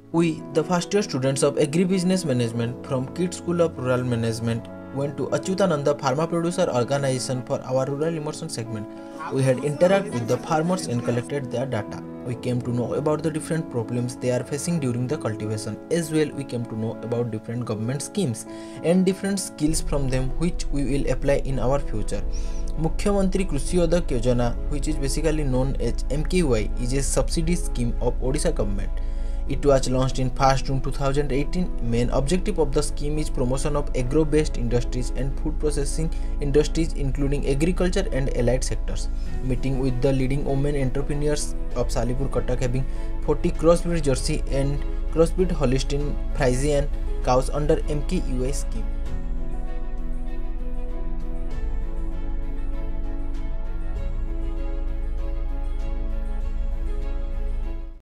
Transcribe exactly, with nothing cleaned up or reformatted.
We, the first year students of Agribusiness Management from Kid School of Rural Management, went to Achyutananda Pharma Producer Organization for our rural immersion segment. We had interacted with the farmers and collected their data. We came to know about the different problems they are facing during the cultivation. As well, we came to know about different government schemes and different skills from them which we will apply in our future. Mukhyamantri Krishi Udak Yojana, which is basically known as M K Y, is a subsidy scheme of Odisha government. It was launched in first June two thousand eighteen. Main objective of the scheme is promotion of agro-based industries and food processing industries including agriculture and allied sectors. Meeting with the leading women entrepreneurs of Salipur Cuttack having forty crossbreed Jersey and crossbreed Holstein Friesian cows under M K Y scheme.